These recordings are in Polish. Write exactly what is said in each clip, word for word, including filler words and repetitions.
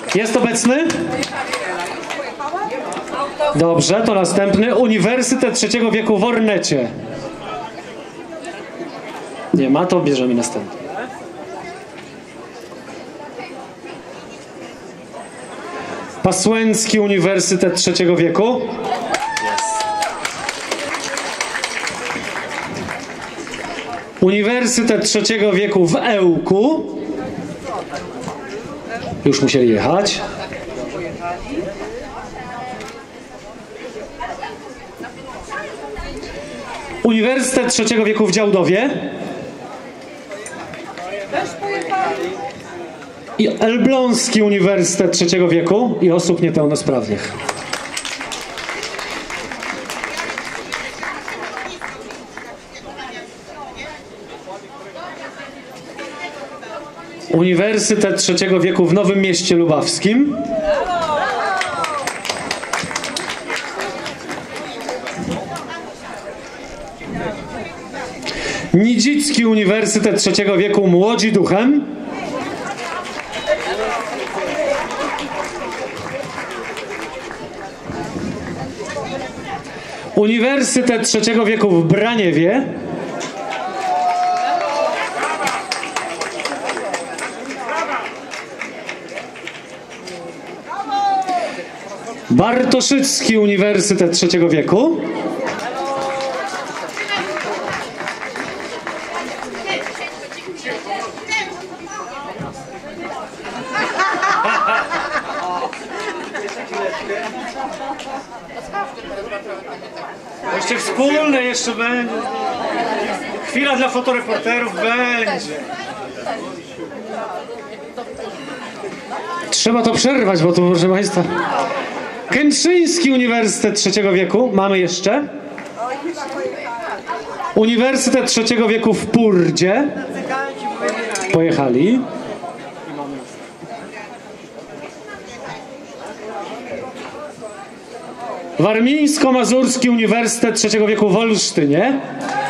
Jest obecny? Dobrze, to następny. Uniwersytet trzeciego wieku w Ornecie. Nie ma, to bierzemy następny. Pasłęcki Uniwersytet trzeciego wieku. Uniwersytet trzeciego wieku w Ełku. Już musieli jechać. Uniwersytet trzeciego wieku w Działdowie. I Elbląski Uniwersytet trzeciego wieku i osób niepełnosprawnych. Uniwersytet trzeciego wieku w Nowym Mieście Lubawskim. Nidzicki Uniwersytet trzeciego wieku Młodzi Duchem. Uniwersytet trzeciego wieku w Braniewie. Bartoszycki Uniwersytet trzeciego wieku. Jeszcze wspólne jeszcze będzie. Chwila dla fotoreporterów będzie. Trzeba to przerwać, bo tu, proszę Państwa. Kętrzyński Uniwersytet trzeciego wieku. Mamy jeszcze. Uniwersytet trzeciego wieku w Purdzie. Pojechali. Warmińsko-Mazurski Uniwersytet trzeciego wieku w Olsztynie.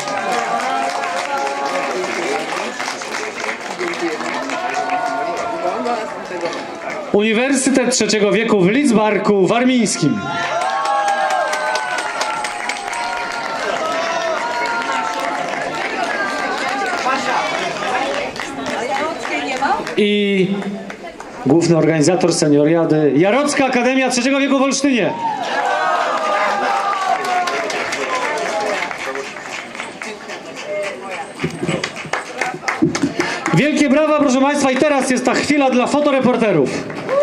Uniwersytet trzeciego wieku w Lidzbarku Warmińskim. I główny organizator senioriady Jarocka Akademia trzeciego wieku w Olsztynie. Wielkie brawa, proszę Państwa, i teraz jest ta chwila dla fotoreporterów.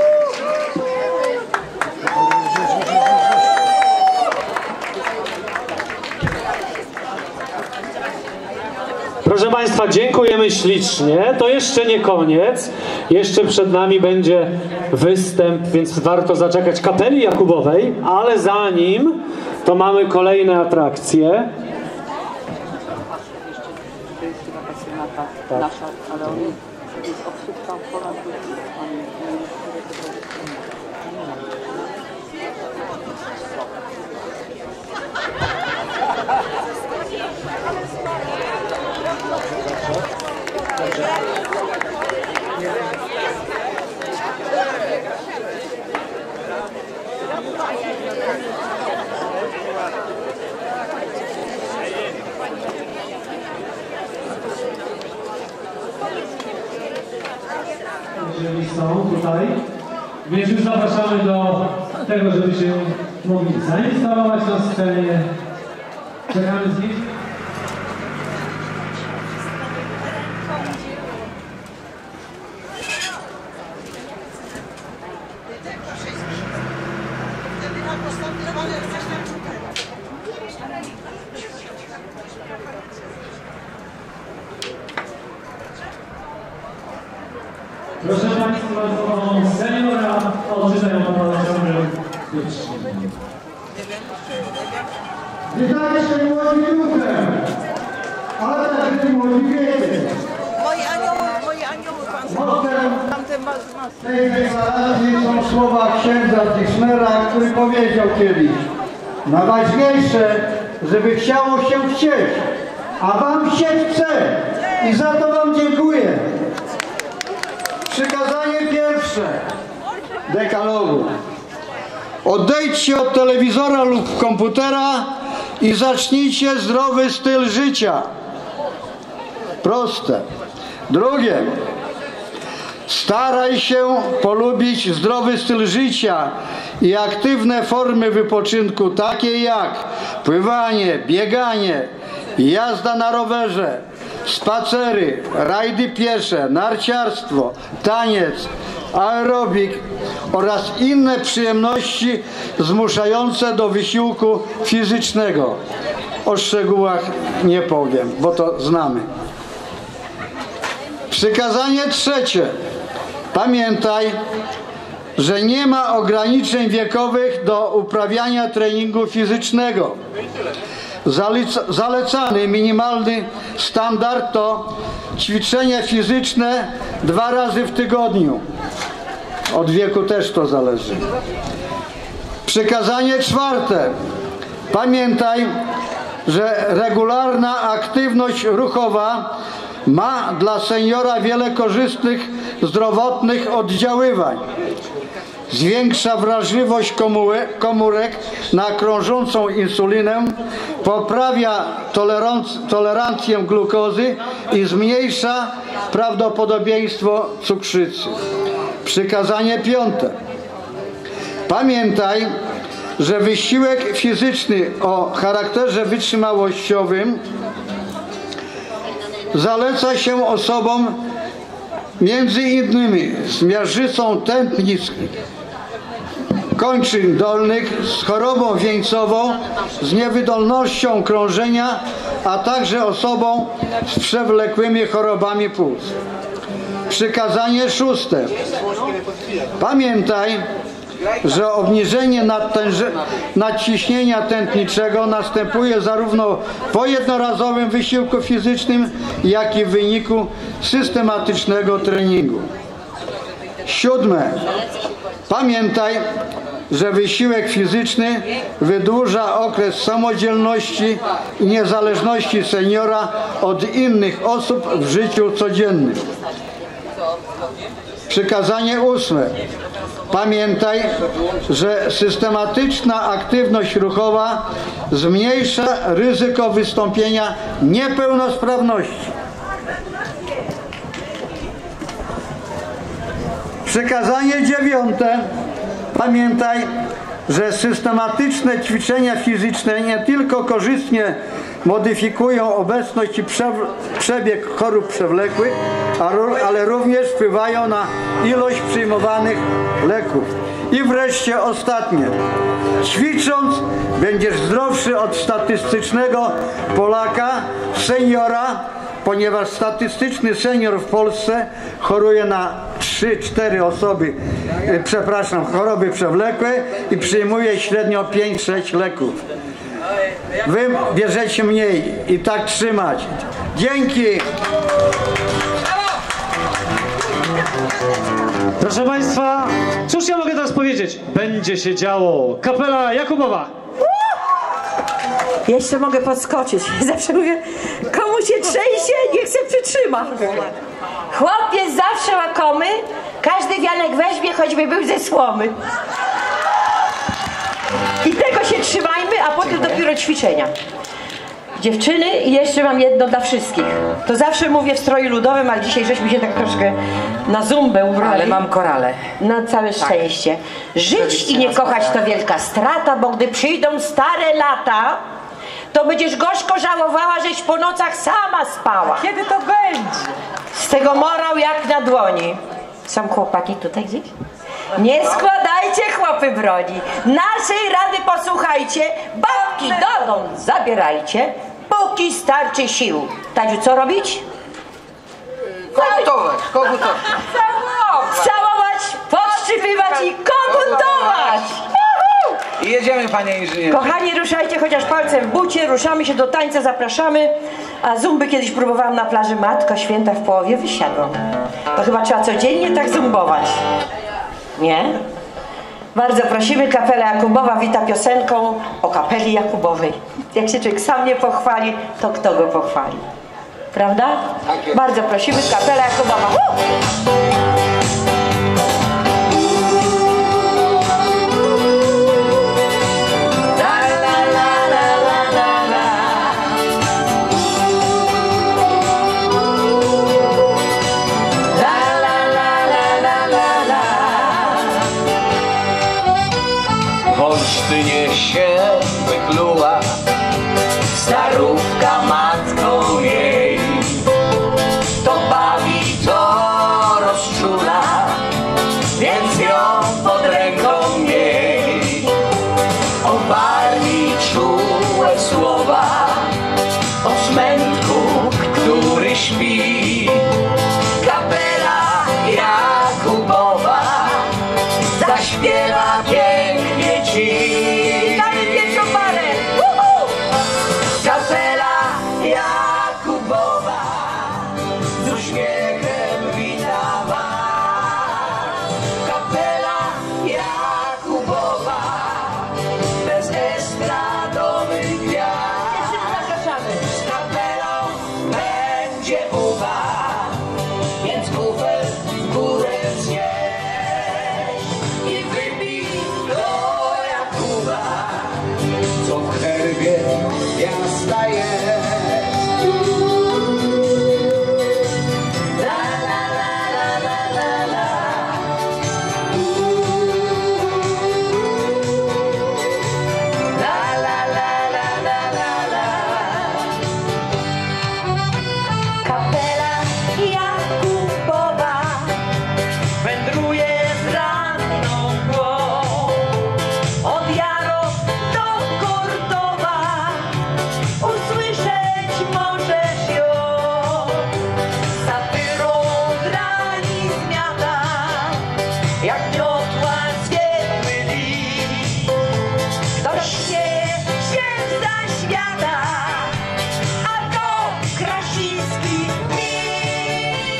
Proszę Państwa, dziękujemy ślicznie. To jeszcze nie koniec. Jeszcze przed nami będzie występ, więc warto zaczekać kapeli Jakubowej, ale zanim to mamy kolejne atrakcje. Tak. Nasza, ale on jest obsługa pora. Jeżeli są tutaj, więc już zapraszamy do tego, żeby się mogli zainstalować na scenie. Czekamy z nich. Proszę Państwa, o seniora odczytają Pana ciągle. Witajcie młodzi duchem, ale także młodzi wiecie. Moi anioły, moi anioły, Pan Mottem tamte masy. tej deklaracji są słowa księdza Tischnera, który powiedział kiedyś: najważniejsze, żeby chciało się chcieć, a Wam się chce i za to Wam dziękuję. Przykazanie pierwsze. dekalogu. Odejdźcie od telewizora lub komputera i zacznijcie zdrowy styl życia. Proste. Drugie. Staraj się polubić zdrowy styl życia i aktywne formy wypoczynku, takie jak pływanie, bieganie, jazda na rowerze, spacery, rajdy piesze, narciarstwo, taniec, aerobik oraz inne przyjemności zmuszające do wysiłku fizycznego. O szczegółach nie powiem, bo to znamy. Przykazanie trzecie. Pamiętaj, że nie ma ograniczeń wiekowych do uprawiania treningu fizycznego. Zalecany minimalny standard to ćwiczenie fizyczne dwa razy w tygodniu. Od wieku też to zależy. Przykazanie czwarte. Pamiętaj, że regularna aktywność ruchowa ma dla seniora wiele korzystnych, zdrowotnych oddziaływań. Zwiększa wrażliwość komórek na krążącą insulinę, poprawia tolerancję glukozy i zmniejsza prawdopodobieństwo cukrzycy. Przykazanie piąte. Pamiętaj, że wysiłek fizyczny o charakterze wytrzymałościowym zaleca się osobom między innymi z miażdżycą tętnic kończyn dolnych, z chorobą wieńcową, z niewydolnością krążenia, a także osobom z przewlekłymi chorobami płuc. Przykazanie szóste. Pamiętaj, że obniżenie nadciśnienia tętniczego następuje zarówno po jednorazowym wysiłku fizycznym, jak i w wyniku systematycznego treningu. Siódme. Pamiętaj, że wysiłek fizyczny wydłuża okres samodzielności i niezależności seniora od innych osób w życiu codziennym. Przykazanie ósme. Pamiętaj, że systematyczna aktywność ruchowa zmniejsza ryzyko wystąpienia niepełnosprawności. Przykazanie dziewiąte. Pamiętaj, że systematyczne ćwiczenia fizyczne nie tylko korzystnie modyfikują obecność i przebieg chorób przewlekłych, ale również wpływają na ilość przyjmowanych leków. I wreszcie ostatnie. Ćwicząc będziesz zdrowszy od statystycznego Polaka, seniora, ponieważ statystyczny senior w Polsce choruje na trzy cztery osoby, przepraszam, choroby przewlekłe i przyjmuje średnio pięć sześć leków. Wy bierzecie mniej i tak trzymać. Dzięki! Proszę Państwa, cóż ja mogę teraz powiedzieć? Będzie się działo. Kapela Jakubowa. Jeszcze mogę podskoczyć. Zawsze mówię, komu się trzęsie, niech się przytrzyma. Chłopiec zawsze łakomy, każdy wianek weźmie, choćby był ze słomy. I tego się trzymajmy, a potem dopiero ćwiczenia. Dziewczyny, i jeszcze mam jedno dla wszystkich. To zawsze mówię w stroju ludowym, ale dzisiaj żeśmy się tak troszkę na zumbę ubrali. Ale mam korale. Na całe szczęście. Żyć i nie kochać to wielka strata, bo gdy przyjdą stare lata, to będziesz gorzko żałowała, żeś po nocach sama spała. Kiedy to będzie? Z tego morał jak na dłoni. Są chłopaki tutaj gdzieś? Nie składajcie, chłopy, broni. Naszej rady posłuchajcie, babki do domu zabierajcie, póki starczy sił. Tadziu, co robić? Kogutować, kogutować. Całować, podszczypywać i kogutować. I jedziemy, panie inżynierze. Kochani, ruszajcie chociaż palcem w bucie, ruszamy się do tańca, zapraszamy. A zumby kiedyś próbowałam na plaży, Matko Święta, w połowie wysiadłam. To chyba trzeba codziennie tak zumbować. Nie? Bardzo prosimy, kapela Jakubowa wita piosenką o kapeli Jakubowej. Jak się człowiek sam nie pochwali, to kto go pochwali? Prawda? Tak jest. Bardzo prosimy, kapela Jakubowa. Uh! w Olsztynie się wykluła starówka matką jej. To bawi, to rozczula, więc ją pod ręką miej. Obarwi czułe słowa o smętku, który śpi. Kapela Jakubowa zaśpiewa pięknie ci. Kapela Jakubowa z uśmiechem wita was. Kapela Jakubowa bez estradowych gwiazd. Z kapelą będzie u was, więc kufel w górę wznieś i wypij do Jakuba, co w herbie miasta jest. La la la la la la la. La la la la la la la. Kapela Jakubowa wędruje z ranną mgłą od Jarosz do Kordowa. Usłyszeć możesz ją, satyrą grani zmiata, jak miotła zwiekły liść. Ktoś śmieje się zaświata, a to Krasiński mistrz.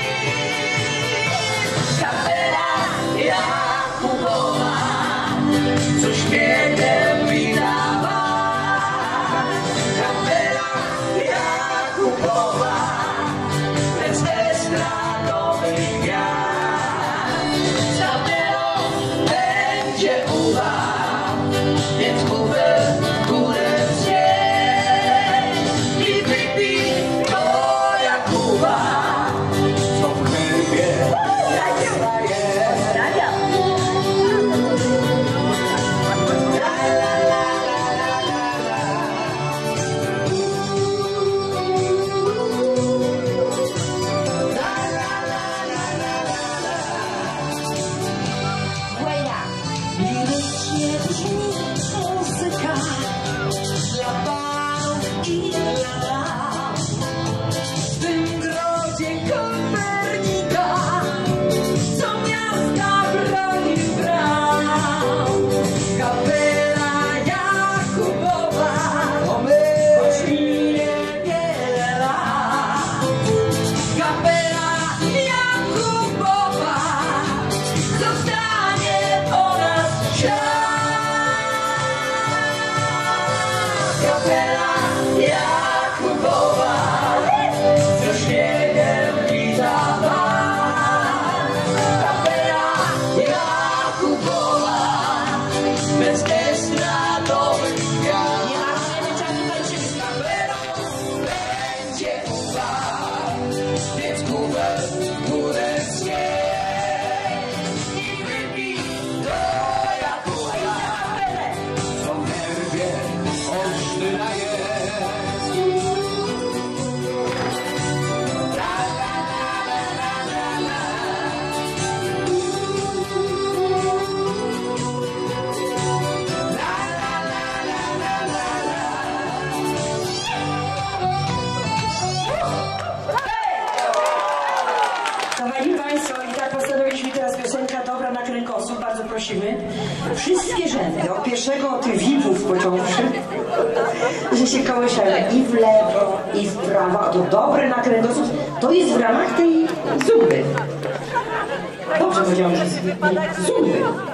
Kapela Jakubowa z uśmiechem wita was. Kapela Jakubowa bez estradowych gwiazd. Z kapelą będzie u was, więc kufel w górę wznieś i wypij do Jakuba, co w herbie miasta jest. Lirycznie brzmi muzyka dla panów i dla nas. W tym grodzie Kopernika, co miasta bronił bram. Kapela Jakubowa, choć minie wiele lat. Kapela Jakubowa zostanie po nas świat. Kapela Jakubowa z uśmiechem wita was. Kapela Jakubowa bez estradowych gwiazd. Z kapelą będzie u was, więc kufel w górę wznieś i wypij do Jakuba, co w herbie Olsztyna jest. La la la la la la Kochani Państwo, i tak postanowiliśmy teraz piosenka dobra na kręgosłup, bardzo prosimy. Wszystkie rzędy, od pierwszego od tych wipów począwszy, że się kołysają i w lewo, i w prawo, a to dobre na kręgosłup, to jest w ramach tej zumby. Dobrze powiedziałam, że z zumby.